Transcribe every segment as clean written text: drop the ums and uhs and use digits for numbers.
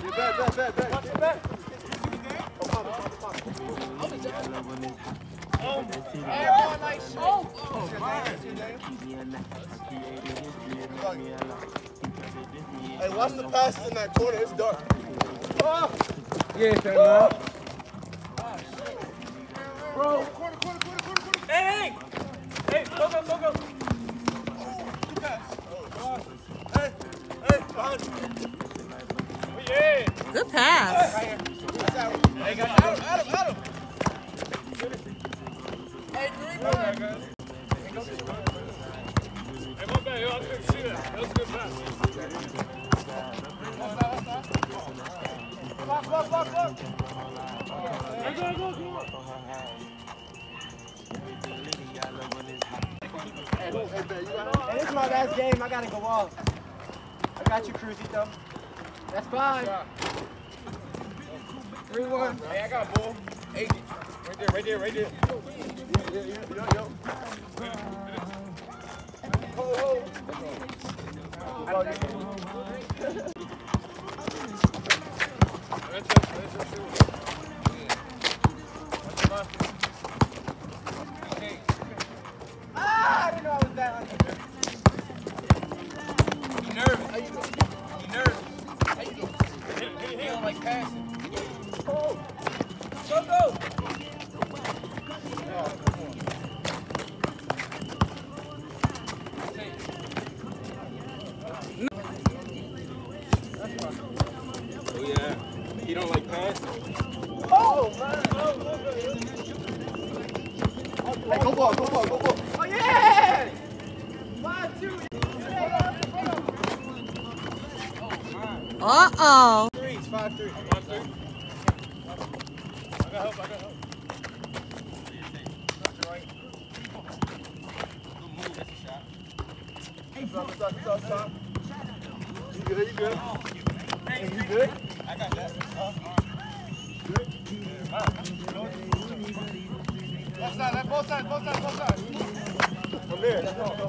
Hey, watch the passes in that corner. It's dark. Oh. Yeah, fair enough. Bro. Hey! Hey, go! Hey, behind you. Oh, yeah. Good pass. Hey, guys, Adam. Hey, 3-1. Hey, my bad, yo, I couldn't see that. That was a good pass. Block. Hey, go. Hey, this is my last game. I gotta go off. I got you, Cruzito. That's fine. 3-1. Hey, I got a ball. Agent. Right there. Yo. I didn't know I was down. You nervous? How you doing? He don't like passing. Go! Oh yeah, he don't like passing. Oh, man. Hey, go ball. Oh, yeah! 5-2. Uh-oh. 3, it's 5-3. 5-3. I got help. That's right. Good move, that's a shot. Stop. You good? Hey, you good? I got that. Good? Both sides. From there.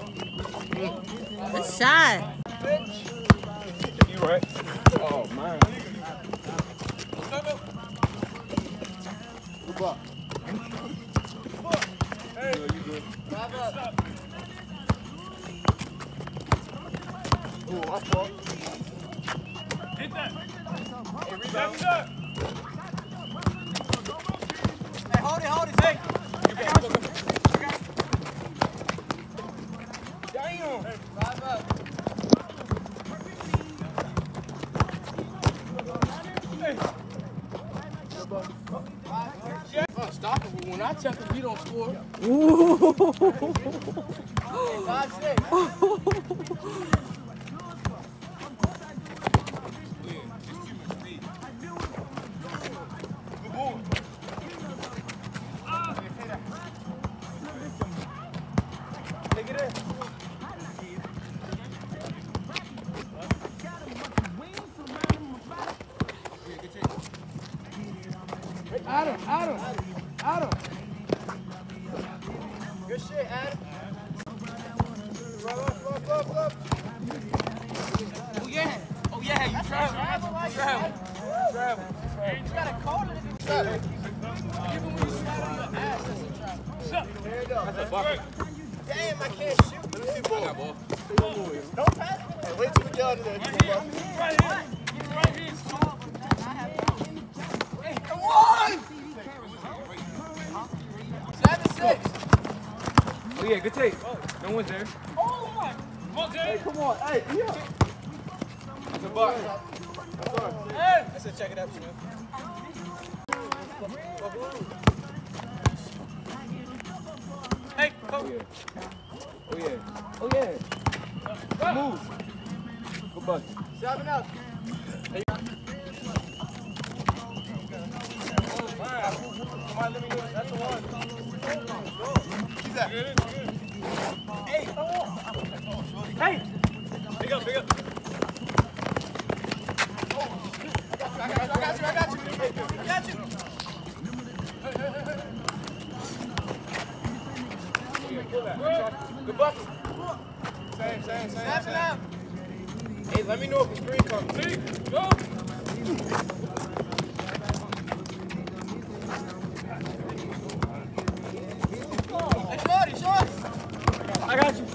Good shot. You right. Oh, man. Good block. Hey, You good? Ooh, my fault. hit that. Hey, rebound. Hey, hold it. Hey. Damn. Hey, 5 up. Unstoppable. When I check him, he don't score. Ooh. 5-6. Take it in. Adam. Good shit, Adam. Run. Oh yeah, you travel. You gotta call it if you travel. Even when you slide on your ass, that's a travel. There you go. Damn, I can't shoot. Let me see ball. Don't pass it. Hey, wait till we get out of there. Right here. Hey, come on! 7-6. Oh yeah, good take. No one's there. Oh my. Come on, Jay. Hey, come on. Hey, yeah. It's a buck. Hey. I said check it out, you know. Hey, come. Oh yeah. Move. Good buck. 7 up. Come on, let me do it. That's the one. Keep that. Hey, come on. Hey. Big up. I got you. Good bucket. Same. 7 up. Hey, let me know if the screen comes. See? Go. I got you.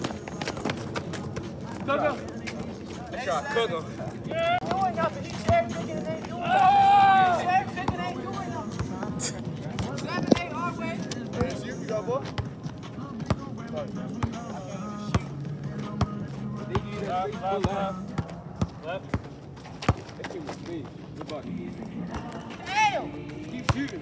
Go. Let's try cook him. Doing nothing. He's cherry picking and ain't doing nothing. Cherry picking ain't doing nothing. 7-8 our way. Hey, shoot, you got ball? Left. That kid was big. Good buck. Damn. Keep shooting.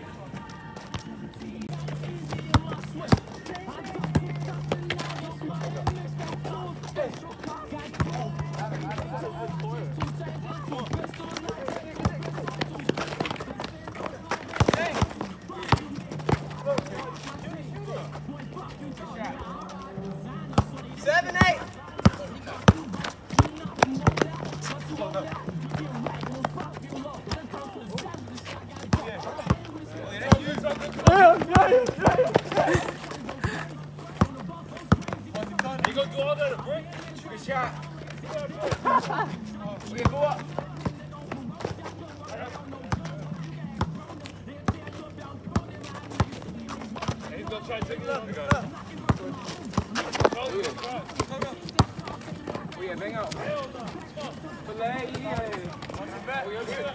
You gonna do all that to break? Good shot. We can go up. Hey, he's gonna try to take it up. Oh yeah, bang out. Filet, yeah. Oh, you're good.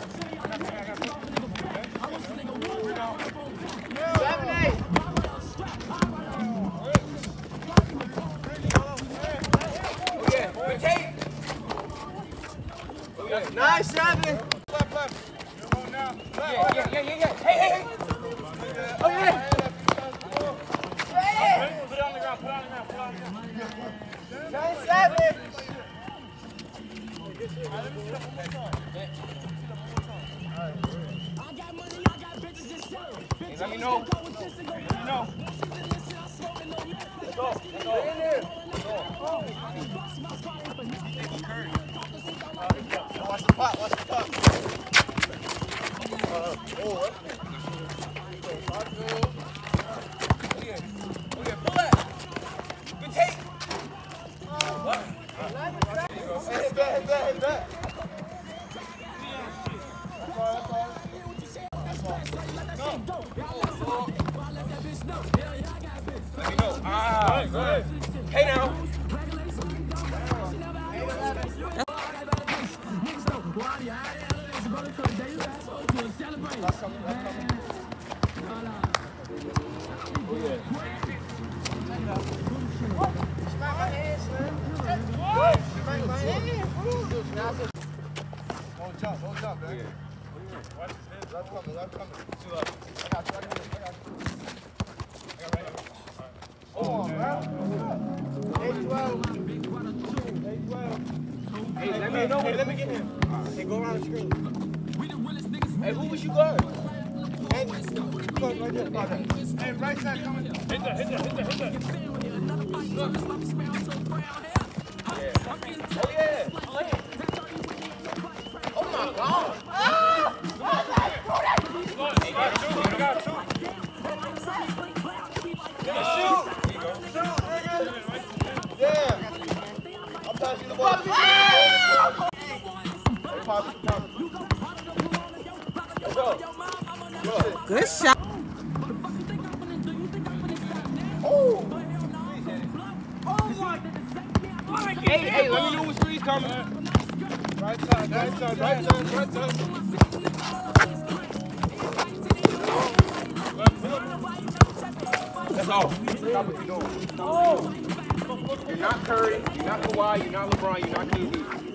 7-8. Oh yeah, good take. Oh yeah, 9-7. Left. Come on now. yeah. Hey. Oh yeah. Put it on the ground. 9-7. Hey, let me know. Let's go. Watch the pot. Oh yeah, pull that. Good take. What? Hit back. Let me know. Ah, good. Hey now. Smack my hand, son. Smack my hand. Don't jump, man. Watch his head. Left coming. Too up. I got you. Oh, man. 8-12. Hey, let me know. Hey, let me get him. Hey, go around the screen. Hey, who was you guard? Hey, right there. Hey, right side coming. Hit that. Oh yeah. Oh my God. You got two. Yeah. I'm passing the ball. Good shot. Hey, let me know which three's coming. Right side. That's all. Stop what you're doing. Oh. You're not Curry, you're not Kawhi, you're not LeBron, you're not KD.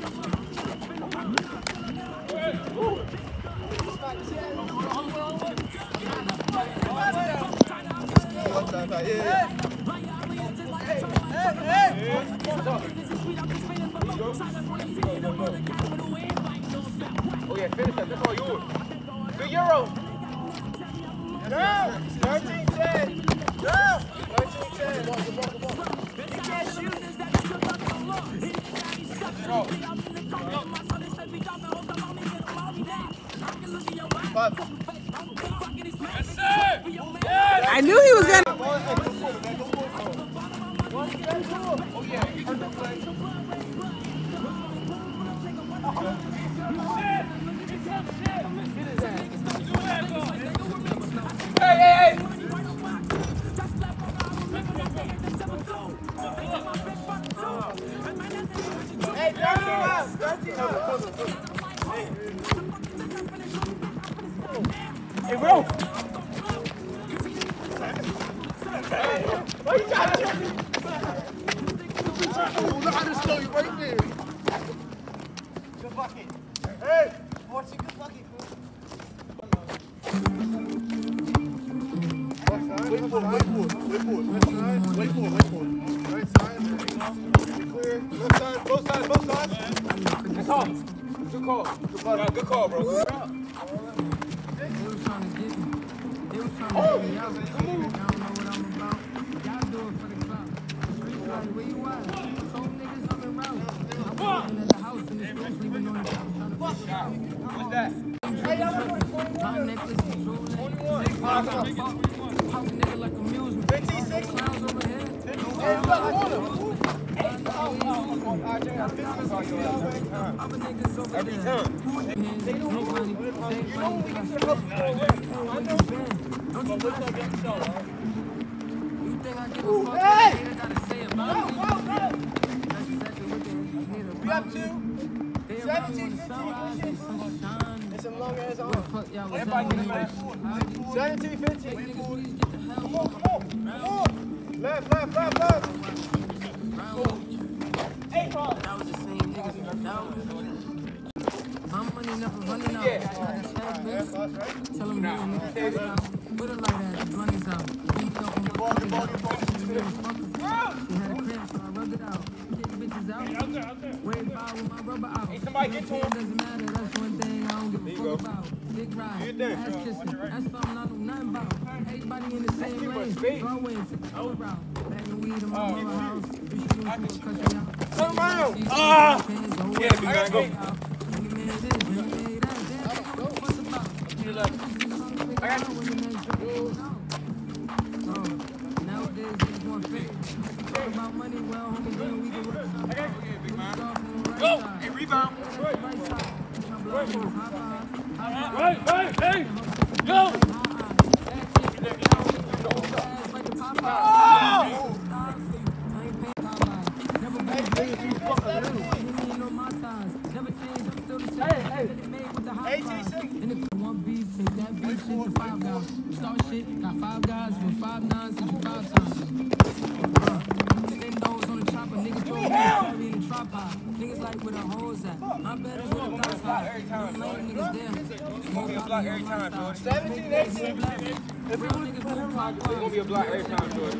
Oh yeah, finish that. That's all yours. Good Euro. Girl, 13-10. Girl, 13-10. You can't shoot. Yes, sir. Yes. I knew he was gonna. Oh yeah. Hey, bro. Why you trying to check me? Oh, look how this slow you right there. Good bucket. Hey! Morty, good bucket, bro. Wait for it. Left side. Wait for it. Right side. Clear. Left side. Both sides. That's all. Good call. Good call, bro. Good job. What's that? Every time. We up to 17, 15. It's some long ass arms. Everybody get a match. 17, 15. Come on. Left. That was the same niggas that was. My money never running out. Tell them put it like that. The money's out. Beat up on my body. He had a cramp, so I rubbed it out. Kick bitches out. Wave by with my rubber out. Hey, somebody get to him. Doesn't matter. That's one thing I don't give a fuck about. Dick ride. Ass kissing. That's something I know nothing about. Everybody in the same lane. Throw away and take the other route. Bagging weed in my mama house. We shoot him to cut me out. Turn around. Yeah, big man, go. I got you. Nowadays, it's more fit. Talk about money, well, homie, then we can work. Go. Hey, rebound. Hey. Go. Start shit, got 5 guys with 5 nines and 5 times. Same nose on the chopper, niggas throw me in the tripod. Niggas like where the hoes at. I'm better with the dots high. Don't lame niggas there. It's gonna be a block every time, George. 17, 18. If real niggas do pop, It's gonna be a block every time, George.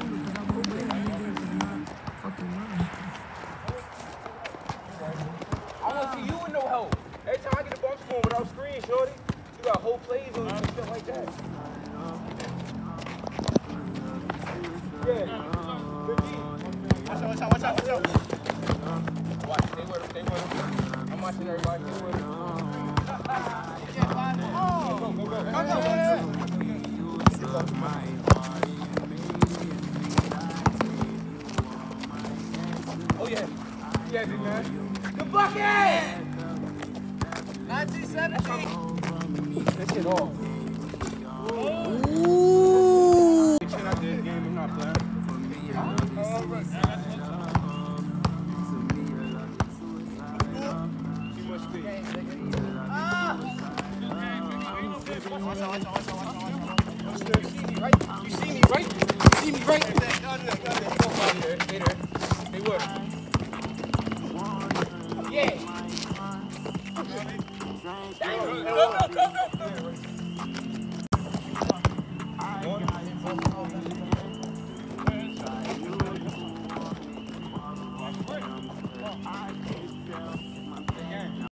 I want to see you with no help. Every time I get the ball scoring without screen, shorty, you got whole plays on and stuff like that. Yeah. Watch out. Watch, stay with him. I'm watching everybody. Stay with him. Oh, yeah. Yeah, big man. Good bucket! 19, 17. That shit off. Ooh! Shit out this game, I'm not playing. Too much speed. You see me, right? Hey, what? Yeah. Go.